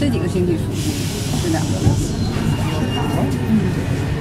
这几个星期属鸡是两个。